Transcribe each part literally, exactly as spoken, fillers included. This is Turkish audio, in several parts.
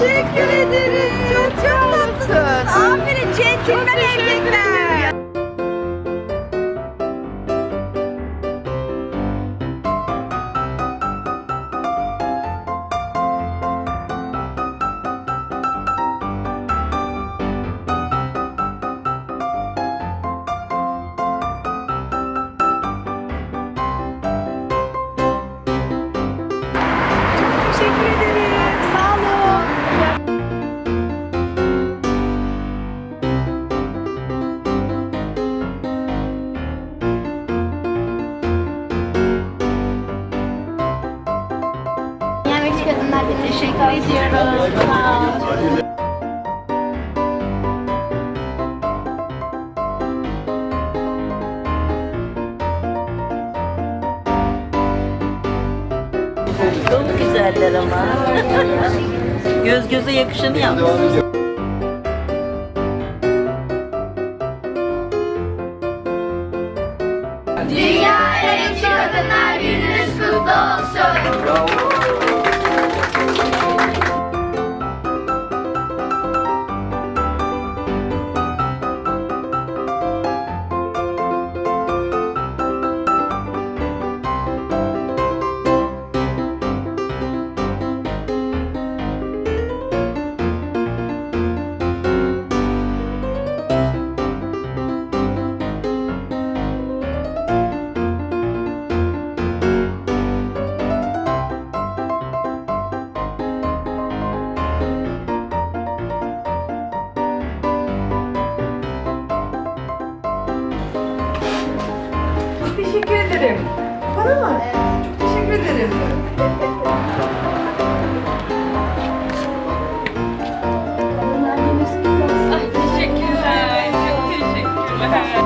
Teşekkür ederim. Çok çok tatlısınız. Aferin centilmen erkekler. Teşekkür ederim. Sağ olun. Emekçi kadınlar bir teşekkür ediyoruz. Sağ olun. Çok güzeller ama. Göz göze yakışanı yapmışsınız. Dünya Emekçi Kadınlar Gününüz kutlu olsun. Teşekkür ederim. Bana mı? Çok teşekkür ederim. Ay teşekkürler. Çok teşekkürler.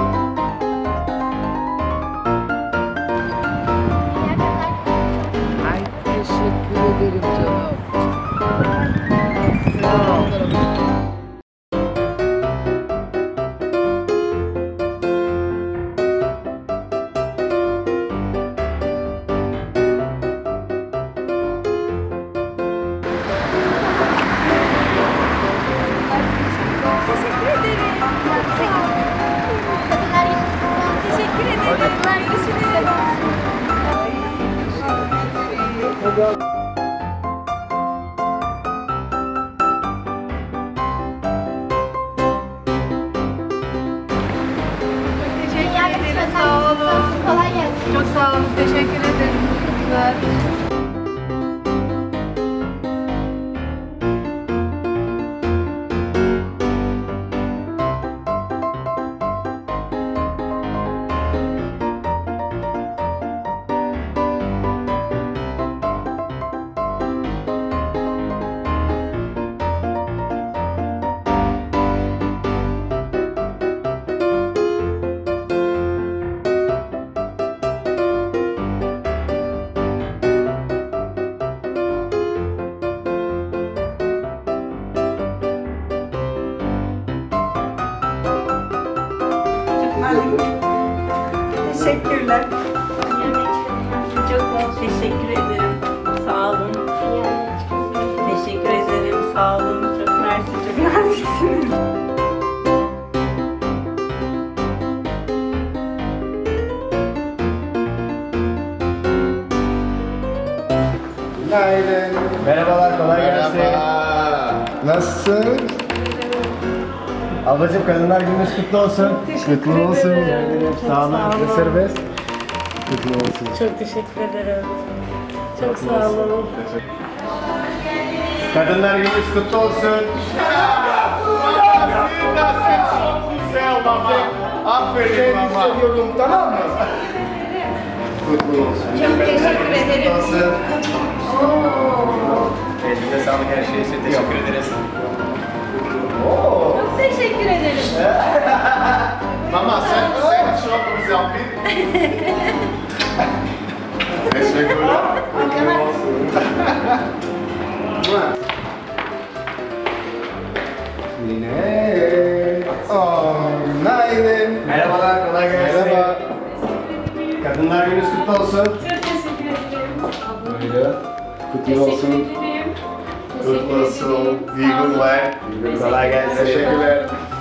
Ay teşekkür ederim canım. Sağ ol. Teşekkür ederim. Kadınlar Gününüz kutlu olsun. Teşekkür ederim. Görüşürüz. Dünya Emekçi Kadınlar Gününüz kutlu olsun. Kolay gelsin. Çok sağ olun. Teşekkür ederim. Güzel. Teşekkürler. Çok teşekkür ederim. Sağ olun. Teşekkür ederim. Sağ olun. Çok mersi. Çok Naziksiniz. Günaydın. Merhabalar, kolay gelsin. Merhaba. Nasılsın? Ablacığım, Kadınlar Gününüz kutlu olsun. Kutlu olsun. Sağ olun. Ne serbest? Kutlu olsun. Çok teşekkür ederim. Çok sağ olun. Kadınlar Gününüz kutlu olsun. Aferin mama. Hissediyorum, tamam mı? Kutlu olsun. Çok teşekkür ederim. Kutlu olsun. Elinize sağlık, her şey için teşekkür ederiz. Oo. Çok teşekkür ederim. Mama sen sen şopumuzu yapayım. Teşekkürler. Kutlu olsun. Yine. Oh, günaydın. Merhabalar, kolay gelsin. Merhaba. Kadınlar Gününüz kutlu olsun. Çok teşekkür ederim. Böyle. Kutlu olsun. Teşekkür ederim. Kutlu olsun. İyi günler. Kolay gelsin. Teşekkürler.